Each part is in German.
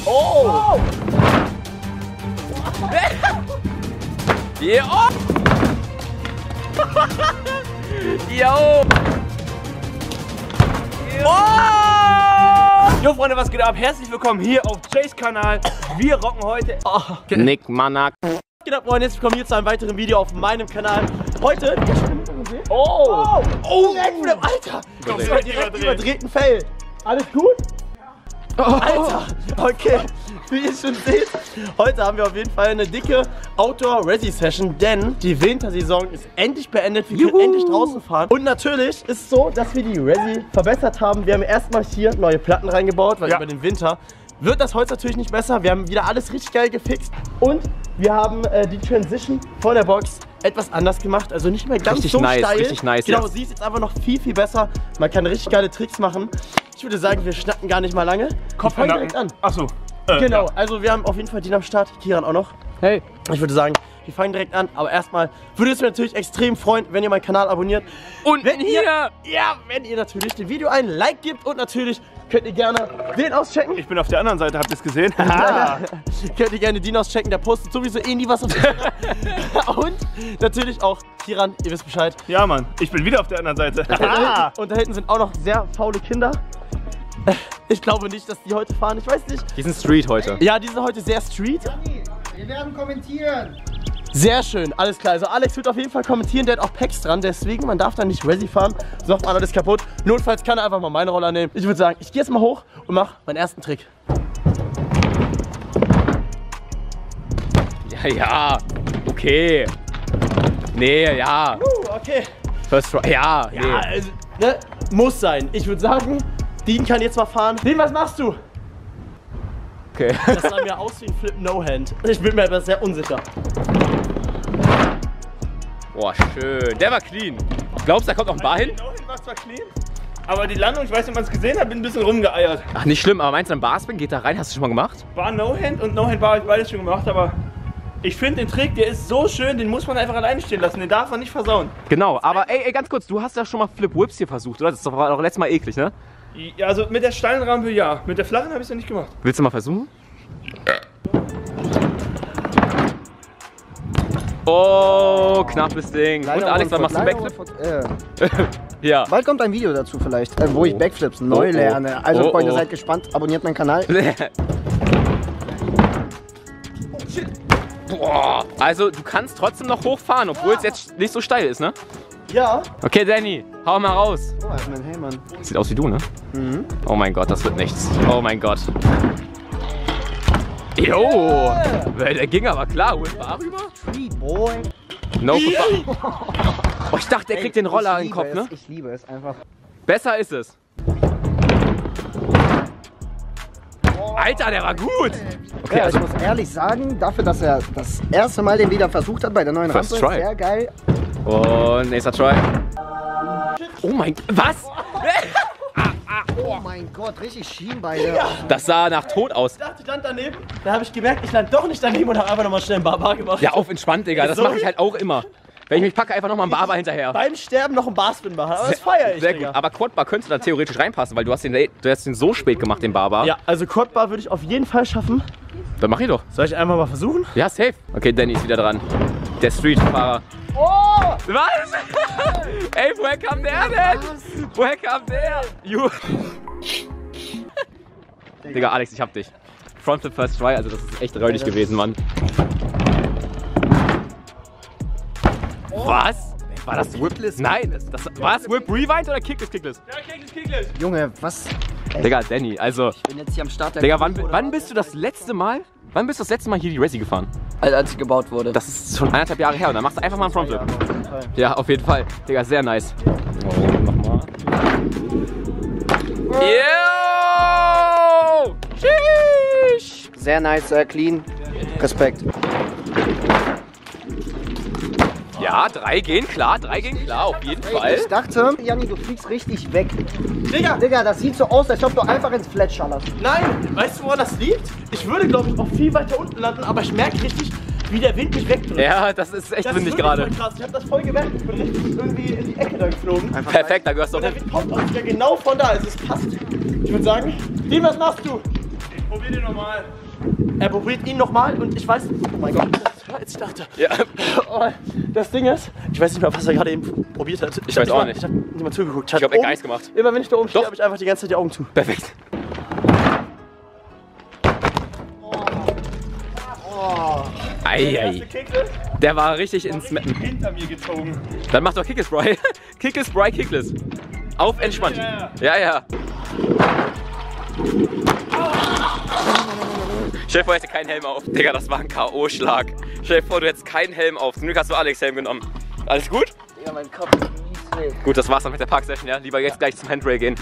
Oh! Yeah. Oh. Yo! Oh! Jo Freunde, was geht ab? Herzlich willkommen hier auf Jays Kanal. Wir rocken heute... Nick Manak. Geht ab, Freunde, herzlich willkommen hier zu einem weiteren Video auf meinem Kanal. Heute... Oh! Oh, Backflip, Alter! Direkt überdrehten Fell. Alles gut? Alter! Okay, wie ihr schon seht, heute haben wir auf jeden Fall eine dicke Outdoor-Resi-Session, denn die Wintersaison ist endlich beendet, wir können endlich draußen fahren. Und natürlich ist es so, dass wir die Resi verbessert haben. Wir haben erstmal hier neue Platten reingebaut, weil über den Winter wird das Holz natürlich nicht besser. Wir haben wieder alles richtig geil gefixt und wir haben die Transition von der Box etwas anders gemacht, also nicht mehr ganz richtig so nice, steil. richtig nice. Genau, sie ist jetzt einfach noch viel besser. Man kann richtig geile Tricks machen. Ich würde sagen, wir schnacken gar nicht mal lange. Kopf fangen direkt an. Achso. Genau, also wir haben auf jeden Fall Dean am Start, Kiran auch noch. Hey. Ich würde sagen, wir fangen direkt an, aber erstmal würde es mir natürlich extrem freuen, wenn ihr meinen Kanal abonniert. Und wenn ihr natürlich dem Video ein Like gibt und natürlich könnt ihr gerne den auschecken. Ich bin auf der anderen Seite, habt ihr es gesehen? Könnt ihr gerne den auschecken, der postet sowieso nie was auf und natürlich auch Kiran, ihr wisst Bescheid. Ja Mann, ich bin wieder auf der anderen Seite. Und da hinten sind auch noch sehr faule Kinder. Ich glaube nicht, dass die heute fahren, ich weiß nicht. Die sind Street heute. Ja, die sind heute sehr Street. Wir werden kommentieren. Sehr schön, alles klar. Also Alex wird auf jeden Fall kommentieren, der hat auch Packs dran, deswegen, man darf da nicht Resi fahren, sonst macht alles kaputt. Notfalls kann er einfach mal meine Roller nehmen. Ich würde sagen, ich gehe jetzt mal hoch und mache meinen ersten Trick. Ja, okay. Nee, ja. Okay. First try, ja. Nee. Ja, also, ne, muss sein. Ich würde sagen, Dean kann jetzt mal fahren. Dean, was machst du? Okay. Das sah mir aus wie ein Flip No-Hand. Ich bin mir aber sehr unsicher. Boah, schön. Der war clean. Glaubst du, da kommt noch ein Bar hin? No-Hand war zwar clean, aber die Landung, ich weiß nicht, ob man es gesehen hat, bin ein bisschen rumgeeiert. Ach, nicht schlimm, aber meinst du, ein Barspin geht da rein? Hast du schon mal gemacht? War No-Hand und No-Hand habe ich beides schon gemacht, aber ich finde den Trick, der ist so schön, den muss man einfach alleine stehen lassen, den darf man nicht versauen. Genau, aber ey, ganz kurz, du hast ja schon mal Flip Whips hier versucht, oder? Das war doch letztes Mal eklig, ne? Ja, also mit der steilen Rampe ja, mit der flachen habe ich es noch nicht gemacht. Willst du mal versuchen? Oh, knappes Ding. Und Alex, dann machst du einen Backflip? Ja. Bald kommt ein Video dazu vielleicht, wo ich Backflips neu lerne. Also Freunde, seid gespannt, abonniert meinen Kanal. Boah, also du kannst trotzdem noch hochfahren, obwohl es jetzt nicht so steil ist, ne? Ja. Okay, Danny, hau mal raus. Oh, ist mein Heymann. Sieht aus wie du, ne? Mhm. Oh mein Gott, das wird nichts. Oh mein Gott. Jo, der ging aber klar. Holt Bar rüber. Tree Boy. No. Oh, ich dachte, der kriegt den Roller in den Kopf, ne? Ich liebe es einfach. Besser ist es. Alter, der war gut. Okay, Ja, also ich muss ehrlich sagen, dafür, dass er das erste Mal den wieder versucht hat bei der neuen First Rampe, try. sehr geil. und nächster Try. Oh mein Gott, was? Oh mein Gott, richtig Schienbeine. Das sah nach Tod aus. Ich dachte, ich land daneben. Da habe ich gemerkt, ich land doch nicht daneben und habe einfach nochmal schnell einen Barbar gemacht. Ja, auf entspannt, Digga. Das Sorry. mache ich halt auch immer. Wenn ich mich packe, einfach nochmal einen Barbar hinterher. Beim Sterben noch einen Barspin machen, aber das feiere ich, Sehr Digga. gut. Aber Quadbar könntest du da theoretisch reinpassen, weil du hast den so spät gemacht, den Barbar. Ja, also Quadbar würde ich auf jeden Fall schaffen. Dann mach ich doch. Soll ich einfach mal versuchen? Ja, safe. Okay, Danny ist wieder dran. Der Streetfahrer. Oh! Was? Ey, woher kam der denn? Woher kam der? Digga, Alex, ich hab dich. Frontflip First Try, also das ist echt räudig gewesen, Mann. Was? War das Whipless? Nein, war das Whip Rewind oder Kickless? Kickless? Ja, Kickless. Junge, was? Digga, Danny, also. Ich bin jetzt hier am Start der Digga, wann bist du das letzte Mal hier die Resi gefahren? als sie gebaut wurde. Das ist schon 1,5 Jahre her und dann machst du einfach mal einen Frontflip. Ja, auf jeden Fall. Digga, sehr nice. Oh, nochmal. Yo! Sheesh! Sehr nice, sehr clean. Respekt. Ja, 3 gehen klar, auf jeden Fall. Ich dachte, Janni, du fliegst richtig weg. Digga, das sieht so aus, als ob du einfach ins Flat schallerst. Nein, weißt du, woran das liegt? Ich würde, glaube ich, auch viel weiter unten landen, aber ich merke richtig, wie der Wind mich wegdrückt. Ja, das ist echt windig gerade. Krass. Ich habe das voll gemerkt. Ich bin richtig irgendwie in die Ecke da geflogen. Perfekt, da gehörst du Und auch der hin. Wind kommt auch wieder genau von da, also es passt. Ich würde sagen, Dean, was machst du? Probier den nochmal. Er probiert ihn nochmal und ich weiß, oh mein Gott, als ich dachte. Ja. Oh, das Ding ist, ich weiß nicht mehr, was er gerade eben probiert hat. Ich weiß auch nicht. Ich habe nicht mal zugeguckt. Ich glaube, er hat Geist gemacht. Immer wenn ich da oben stehe, Doch. habe ich einfach die ganze Zeit die Augen zu. Perfekt. Eieiei. Der war richtig ins Metten. Hinter mir gezogen. Dann mach doch Kickles, Bry. Kickles, Bry, Kickles. Auf entspannt. Ja, ja. Stell dir vor, er hätte keinen Helm auf. Digga, das war ein K.O.-Schlag. Stell dir vor, du hättest keinen Helm auf. Zum Glück hast du Alex Helm genommen. Alles gut? Ja, mein Kopf ist mies weh. Gut, das war's dann mit der Parksession, ja? Lieber jetzt gleich zum Handrail gehen.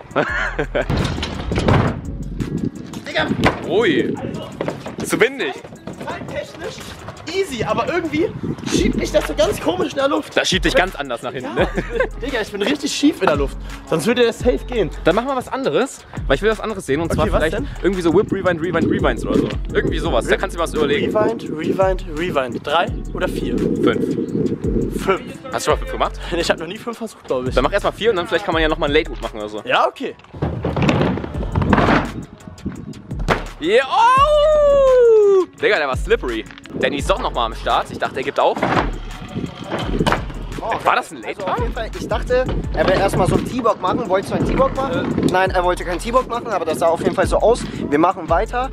Digga! Ui. Zu windig. Technisch easy, aber irgendwie schiebt mich das so ganz komisch in der Luft. Das schiebt dich ganz anders nach hinten, ne? Digga, ich bin richtig schief in der Luft. Sonst würde der safe gehen. Dann machen wir was anderes, weil ich will was anderes sehen. Und zwar was vielleicht denn? irgendwie so Whip, Rewind, Rewind, Rewinds oder so. Irgendwie sowas, da kannst du dir was überlegen. Rewind, Rewind, Rewind. 3 oder 4? 5. 5. Hast du schon mal 5 gemacht? Ich habe noch nie 5 versucht, glaube ich. Dann mach erstmal 4 und dann vielleicht kann man ja nochmal ein Late Hook machen oder so. Ja, okay. Yeah. Oh! Digga, der war slippery. Danny ist doch nochmal am Start. Ich dachte, er gibt auf. War das ein Late Also auf jeden Fall, ich dachte, er will erstmal so einen T-Bock machen. Wolltest du einen T-Bock machen? Nein, er wollte keinen T-Bock machen, aber das sah auf jeden Fall so aus. Wir machen weiter.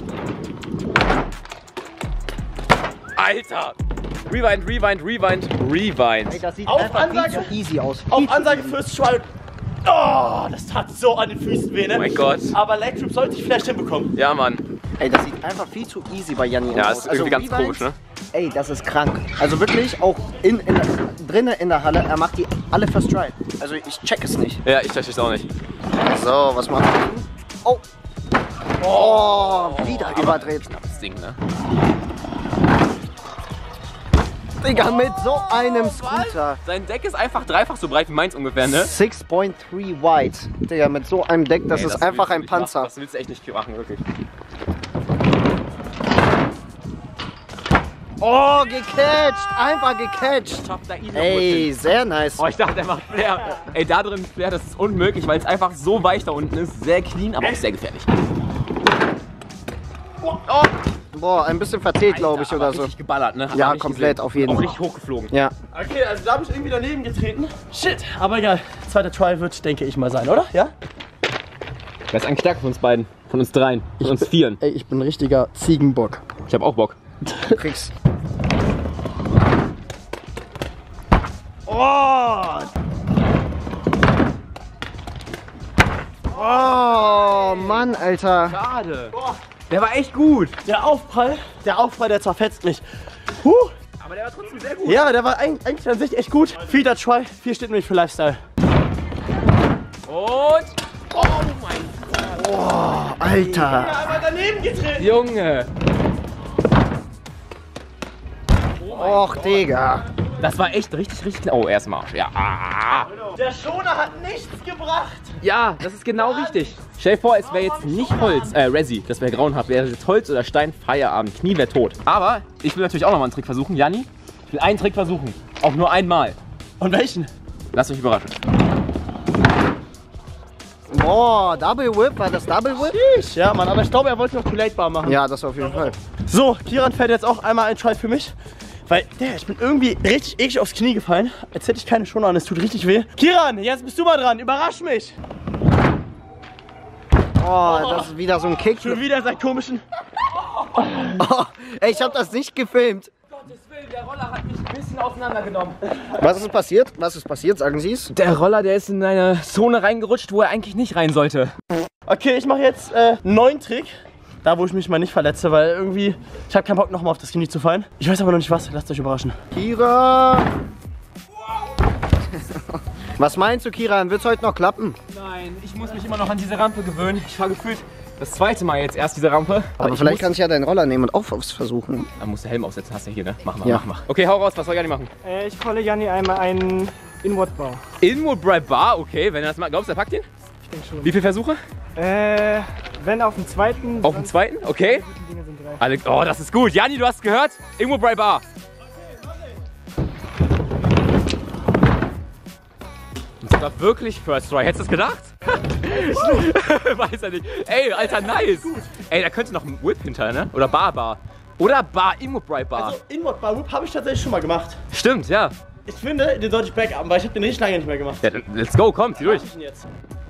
Alter! Rewind, Rewind, Rewind, Rewind. Ey, das sieht Auf einfach Ansage? viel zu easy aus. Auf Viel zu Ansage easy. First Try. Oh, das tat so an den Füßen weh, ne? Oh mein Gott. Aber Leg Trip sollte ich vielleicht hinbekommen. Ja, Mann. Ey, das sieht einfach viel zu easy bei Janni Ja, aus. ist irgendwie ganz Rewinds, komisch, ne? Ey, das ist krank. Also wirklich, auch drinnen in der Halle, er macht die alle First Try. Also ich check es nicht. Ja, ich check es auch nicht. So, was macht er? Oh. Oh, wieder überdreht. Das Ding, ne? Digga, mit so einem Scooter. Sein Deck ist einfach dreifach so breit wie meins ungefähr, ne? 6.3 wide. Digga, mit so einem Deck, das Ey, ist einfach willst du ein nicht machen. Panzer. Das willst du echt nicht machen, wirklich. Oh, gecatcht. Einfach gecatcht. Schafft er ihn Ey, sehr nice. Oh, ich dachte, er macht Flair. Ey, da drin Flair, das ist unmöglich, weil es einfach so weich da unten ist. Sehr clean, aber auch sehr gefährlich. Boah, ein bisschen verzählt, glaube ich, oder so. Richtig geballert, ne? Hat Ja, man richtig komplett, gesehen. auf jeden Auch Fall. richtig hochgeflogen. Ja. Okay, also da habe ich irgendwie daneben getreten. Shit, aber egal. Zweiter Try wird, denke ich mal, sein, oder? Ja? Wer ist eigentlich stärker von uns beiden? Von uns dreien? Von uns vieren? Ey, ich bin ein richtiger Ziegenbock. Ich hab auch Bock. Krieg's. Oh! Oh, Mann, Alter. Schade. Der war echt gut. Der Aufprall, der zerfetzt mich. Aber der war trotzdem sehr gut. Ja, der war eigentlich an sich echt gut. Vierter Try, 4 steht nämlich für Lifestyle. Und... Oh mein Gott. Alter. Aber daneben getreten. Junge. Och, Digga. Das war echt richtig... Oh, er ist im Arsch. Ja. Der Schoner hat nichts gebracht. Ja, das ist genau richtig. Stell dir vor, es wäre jetzt nicht Holz, Resi, das wäre grauenhaft. Wäre jetzt Holz oder Stein, Feierabend, Knie wäre tot. Aber ich will natürlich auch noch mal einen Trick versuchen. Janni, ich will einen Trick versuchen. Auch nur einmal. Und welchen? Lasst euch überraschen. Boah, Double Whip, war das Double Whip? Ja, Mann, aber ich glaube, er wollte noch Too Late Bar machen. Ja, das auf jeden Fall. So, Kiran fährt jetzt auch einmal ein Try für mich. Weil, ich bin irgendwie richtig eklig aufs Knie gefallen. Als hätte ich keine Schoner an, es tut richtig weh. Kiran, jetzt bist du mal dran, überrasch mich. Oh, das ist wieder so ein Kick. Schon wieder seit komischen... Oh, ey, ich hab das nicht gefilmt. Gottes Willen, der Roller hat mich ein bisschen auseinandergenommen. Was ist passiert? Was ist passiert, sagen Sie es? Der Roller, der ist in eine Zone reingerutscht, wo er eigentlich nicht rein sollte. Okay, ich mache jetzt einen neuen Trick. Da, wo ich mich mal nicht verletze, weil irgendwie, ich habe keinen Bock, nochmal auf das Knie zu fallen. Ich weiß aber noch nicht was, lasst euch überraschen. Kira! Was meinst du, Kiran? Wird's heute noch klappen? Nein, ich muss mich immer noch an diese Rampe gewöhnen. Ich fahre gefühlt das zweite Mal jetzt erst diese Rampe. Aber vielleicht kannst du ja deinen Roller nehmen und auch was versuchen. Da musst du Helm aufsetzen, hast du hier, ne? Mach mal, Ja. mach. Okay, hau raus, was soll Janni machen? Ich falle Janni einmal einen Inward-Bau. Inward Bribe Bar, okay, wenn er das mal, glaubst du, er packt ihn? Ich denke schon. Wie viele Versuche? Wenn auf dem zweiten. Auf dem zweiten, okay. Die Dinger sind 3. Alle, oh, das ist gut. Janni, du hast es gehört? Inward Bribe Bar. Das war wirklich First Try. Hättest du es gedacht? Weiß er nicht. Ey, Alter, nice. Ey, da könnte noch ein Whip hinter, ne? Oder Bar. Oder Bar, Inward Bar. Also Inward Bar Whip habe ich tatsächlich schon mal gemacht. Stimmt, ja. Ich finde, den sollte ich backupen, weil ich habe den richtig lange nicht mehr gemacht. Ja, let's go, komm, zieh durch. Was ist denn jetzt?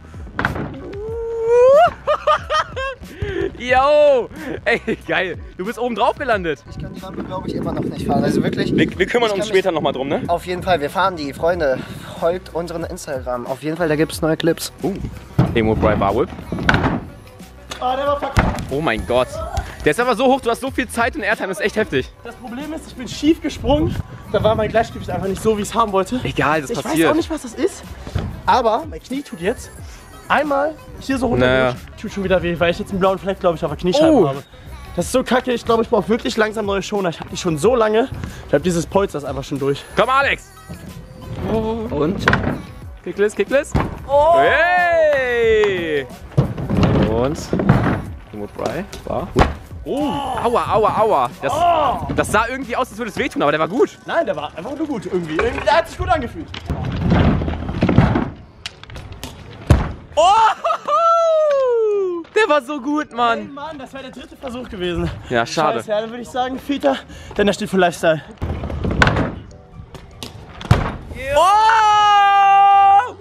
Yo! Ey, geil. Du bist oben drauf gelandet. Ich kann die Rampe, glaube ich, immer noch nicht fahren. Also wirklich. Wir kümmern uns später nochmal drum, ne? Auf jeden Fall, wir fahren die. Freunde, folgt unseren Instagram. Auf jeden Fall, da gibt es neue Clips. Inward Bar Whip. Ah, der war verkackt. Oh mein Gott. Der ist aber so hoch, du hast so viel Zeit und Airtime, das ist echt heftig. Das Problem ist, ich bin schief gesprungen. Da war mein Gleichgewicht einfach nicht so, wie ich es haben wollte. Egal, das Ich passiert. weiß auch nicht, was das ist. Aber mein Knie tut jetzt einmal hier so runter. Naja. Tut schon wieder weh, weil ich jetzt einen blauen Fleck, glaube ich, auf der Kniescheibe habe. Das ist so kacke. Ich glaube, ich brauche wirklich langsam neue Schoner. Ich habe die schon so lange. Ich habe dieses Polster ist einfach schon durch. Komm, Alex. Und? Kickless. Oh. Hey. Und Inward Bar. Oh, aua. Das sah irgendwie aus, als würde es wehtun, aber der war gut. Nein, der war einfach nur gut irgendwie. Der hat sich gut angefühlt. Oh! Der war so gut, Hey Mann. Mann, das wäre der dritte Versuch gewesen. Ja, schade. Scheiße, ja, dann würde ich sagen, Vierter, denn der steht für Lifestyle. Oh!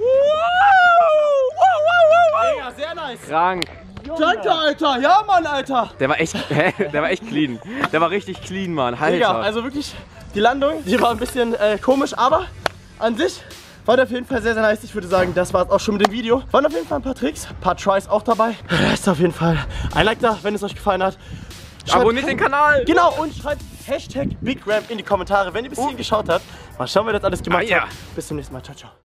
Ja, sehr nice. Krank. Danke, Alter. Ja, Mann, Alter. Der war echt clean. Der war richtig clean, Mann. Ja, Alter. also wirklich, die Landung, die war ein bisschen komisch, aber an sich war der auf jeden Fall sehr, sehr nice. Ich würde sagen, das war es auch schon mit dem Video. Waren auf jeden Fall ein paar Tricks, ein paar Tries auch dabei. Lasst auf jeden Fall ein Like da, wenn es euch gefallen hat. Abonniert den Kanal. Genau, und schreibt Hashtag BigRam in die Kommentare, wenn ihr bis hierhin geschaut habt. Mal schauen, wer das alles gemacht ja. hat. Bis zum nächsten Mal. Ciao, ciao.